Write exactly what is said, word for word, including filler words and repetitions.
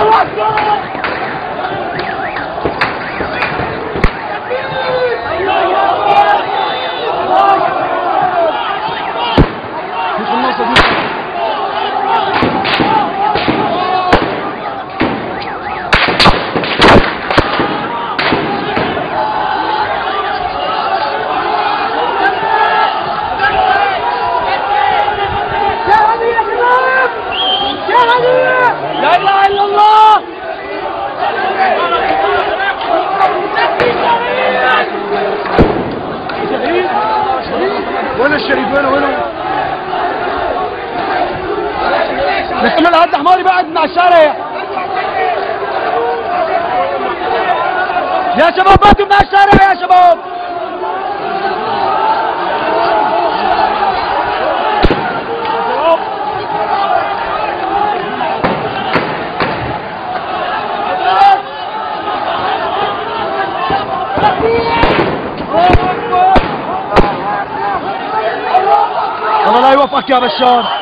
لا اله الا الله. وين الشهيد؟ وين وين؟ نحن الهد حماري بعد من على الشارع يا شباب، باتوا من على الشارع يا شباب. الله لا يوفقك يا بشار.